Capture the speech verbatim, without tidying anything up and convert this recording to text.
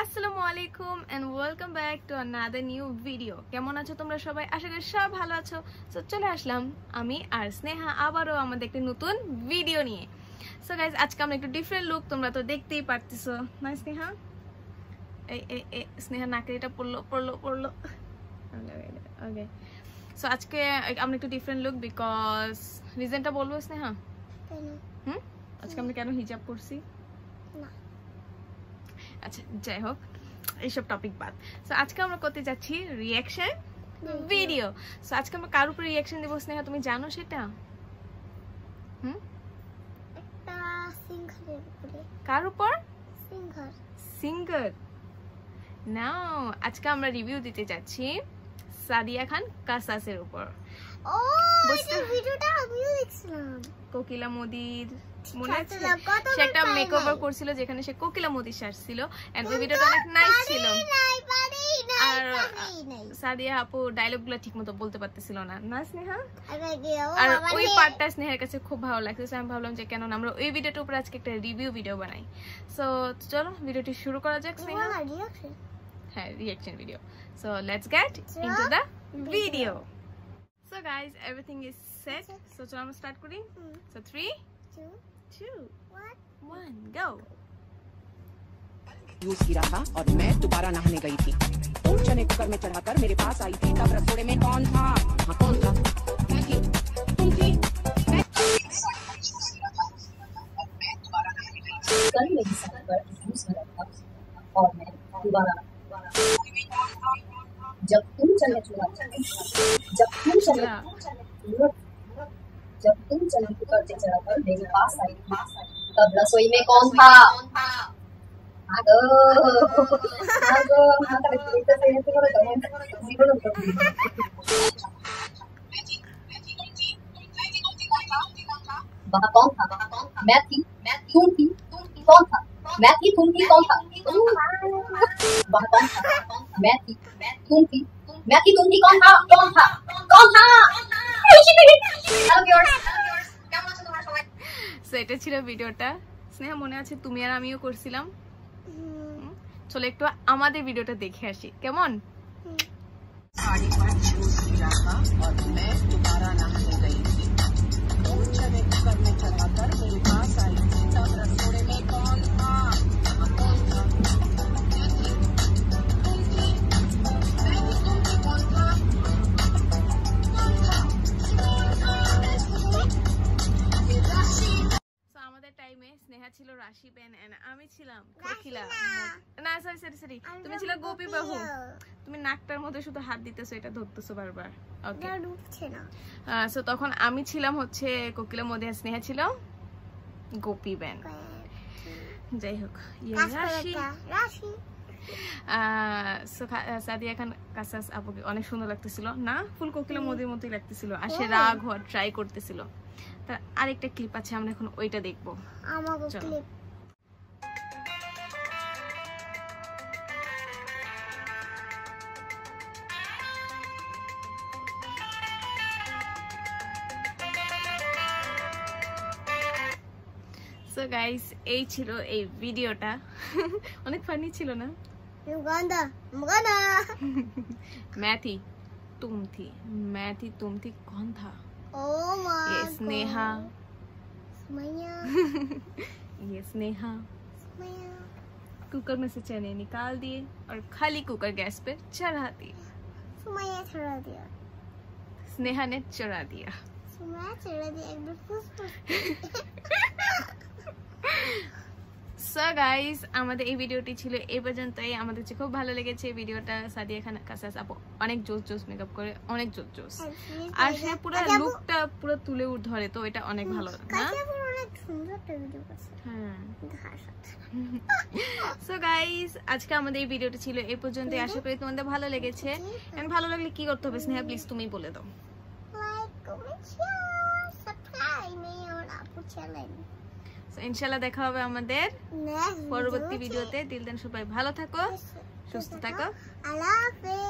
আসসালামু আলাইকুম and welcome back to another new video. কেমন আছো তোমরা সবাই? আশা করি সব ভালো আছো। সো চলে আসলাম আমি আর স্নেহা আবারও আমাদের একটা নতুন ভিডিও নিয়ে। সো গাইজ, আজকে আমরা একটু ডিফারেন্ট লুক, তোমরা তো দেখতেই পারতেছো না স্নেহা? এই এই স্নেহা নাকে এটা পড়লো পড়লো পড়লো ওকে। সো আজকে আমরা একটু ডিফারেন্ট লুক, বিকজ রিজনটা বলবো স্নেহা? হুম আজকে আমরা কেন হিজাব পরছি? আচ্ছা যাই হোক, এইসব টপিক বাদ। সো আজকে আমরা করতে যাচ্ছি রিঅ্যাকশন ভিডিও। সো আজকে আমরা কার উপর রিঅ্যাকশন দেব স্নেহা, তুমি জানো সেটা? হুম একটা সিঙ্গারের উপরে। কার উপর? সিঙ্গার। সিঙ্গার নাও, আজকে আমরা রিভিউ দিতে যাচ্ছি সাদিয়া খান কাসাসের উপর। ও এই ভিডিওটা আমিও দেখছিলাম, কোকিলা মোদির মনে আছে? সে সে একটা মেকওভার করছিল যেখানে সে কোকিলা মোদি সাজছিল, এন্ড ওই ভিডিওটা অনেক নাইস ছিল। আর সাদিয়া আপু ডায়লগগুলো ঠিকমতো বলতে পারতেছিল না, না স্নেহা? আর ওই পার্টটা স্নেহার কাছে খুব ভালো লাগছে। আমি ভাবলাম যে কেন আমরা ওই ভিডিওটার উপর আজকে একটা রিভিউ ভিডিও বানাই। সো চলো ভিডিওটি শুরু করা যাক স্নেহা। হ্যাঁ, reaction video. So let's get into the video. So guys, everything is set. So চলো আমরা স্টার্ট করি। So three two one go। Use किया था और मैं दोबारा नहाने गई थी। तुम चने कुकर में चढ़ाकर मेरे पास आई थी, तब रसोड़े में कौन था? हाँ कौन था? मैं थी, तुम थी। कल मेरी सर पर यूज करा था और मैं दोबारा जब तुम चने चुरा जब तुम चने जब तुम चने कुकर से चढ़ाकर मेरे पास आई थी, तब रसोई में कौन था? आगो आगो माता बेटा से ऐसे करो तो जीवन में वहाँ कौन था? मैं थी, तुम थी, कौन था? मैं थी, तुम थी, कौन था? वहाँ कौन था? मैं थी, तुम थी, मैं थी, तुम थी, कौन था? कौन था? कौन था? সো এটা ছিল ভিডিওটা। স্নেহা মনে আছে তুমি আর আমিও করছিলাম? চলো একটু আমাদের ভিডিওটা দেখে আসি কেমন। साड़ी पर यूज किया था और मैं दोबारा नहाने गई थी। तुम चने कुकर में चढ़ाकर मेरे पास आई थी, तब रसोड़े में कौन था? हाँ कौन था? मैं थी, तुम थी, मैं थी, तुम थी, कौन था? कौन था? সো আমাদের টাইমে স্নেহা ছিল রাশি পেন এন্ড আমি ছিলাম কোকিলা। না সরি সরি সরি তুমি ছিল গোপী বাহু। তুমি নাকটার মধ্যে শুধু হাত দিতেছো, এটা ধরতেছো বারবার। ওকে, না ঢুকছে না। সো তখন আমি ছিলাম হচ্ছে কোকিলা মোদি, স্নেহা ছিল গোপী বেন। যাই হোক, ইয়ে রাশি রাশি সো সাদিয়া খান কাসাস আপুকে অনেক সুন্দর লাগতেছিল না? ফুল কোকিলা মোদির মতোই লাগতেছিল, আর সে রাগ হওয়ার ট্রাই করতেছিল। তার আরেকটা ক্লিপ আছে, আমরা এখন ওইটা দেখবো। আমাকে ক্লিপ সো গাইস, এই ছিল এই ভিডিওটা। অনেক ফানি ছিল না? মুগান্ডা মুগান্ডা मैं थी, तुम थी, मैं थी, तुम थी, कौन था? ओ माय ये स्नेहा, सुमैया ये स्नेहा सुमैया कुकर में से चने निकाल दिए और खाली कुकर गैस पे चढ़ा दिए। सुमैया चढ़ा दिया, स्नेहा ने चढ़ा दिया। सुमैया चढ़ा दिया एकदम फुस फुस। সো গাইস, আমাদের এই ভিডিওটি ছিল এই পর্যন্তই। আমাদের কাছে খুব ভালো লেগেছে এই ভিডিওটা। সাদিয়া খান কাসাস আপু অনেক জোস জোস মেকআপ করে, অনেক জোস জোস, আর সে পুরো লুকটা পুরো তুলে উঠ ধরে, তো এটা অনেক ভালো না? কাশিয়াপুর অনেক সুন্দর একটা ভিডিও করছে। হ্যাঁ। সো গাইস, আজকে আমাদের এই ভিডিওটা ছিল এই পর্যন্তই। আশা করি তোমাদের ভালো লেগেছে। এন্ড ভালো লাগলে কি করতে হবে স্নেহা, প্লিজ তুমি বলে দাও। Like comment share subscribe me on আপু চ্যানেল। সো ইনশাআল্লাহ দেখা হবে আমাদের নেক্সট পরবর্তী ভিডিওতে। টিল দেন সবাই ভালো থাকো, সুস্থ থাকো। আল্লাহ হাফেজ।